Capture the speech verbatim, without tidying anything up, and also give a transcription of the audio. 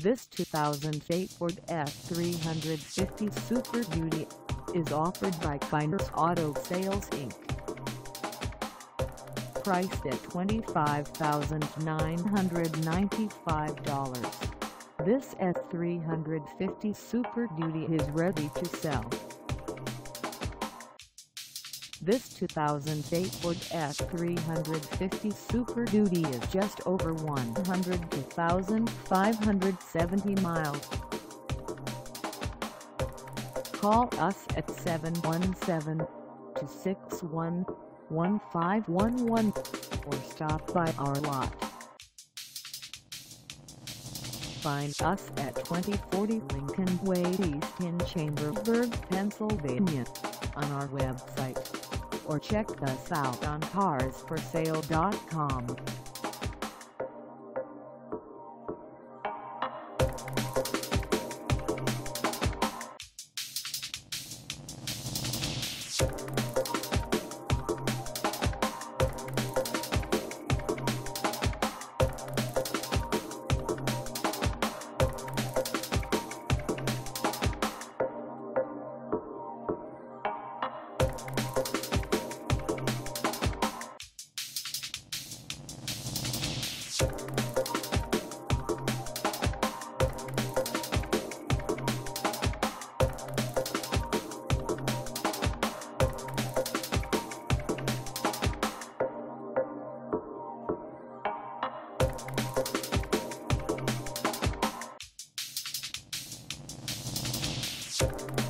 This two thousand eight Ford F three fifty Super Duty is offered by Kyners Auto Sales Incorporated. Priced at twenty-five thousand nine hundred ninety-five dollars, this F three fifty Super Duty is ready to sell. This two thousand eight Ford F three fifty Super Duty is just over one hundred two thousand five hundred seventy miles. Call us at seven one seven, two six one, one five one one or stop by our lot. Find us at twenty forty Lincoln Way E Chambersburg, Pennsylvania on our website, or check us out on cars for sale dot com. You